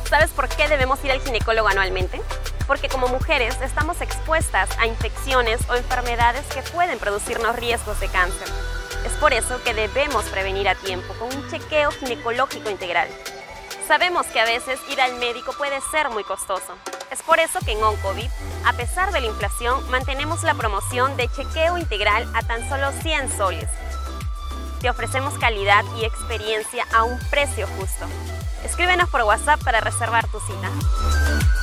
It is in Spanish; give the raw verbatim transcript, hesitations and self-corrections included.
¿Sabes por qué debemos ir al ginecólogo anualmente? Porque como mujeres estamos expuestas a infecciones o enfermedades que pueden producirnos riesgos de cáncer. Es por eso que debemos prevenir a tiempo con un chequeo ginecológico integral. Sabemos que a veces ir al médico puede ser muy costoso. Es por eso que en OncoVIP, a pesar de la inflación, mantenemos la promoción de chequeo integral a tan solo cien soles. Te ofrecemos calidad y experiencia a un precio justo. Escríbenos por WhatsApp para reservar tu cita.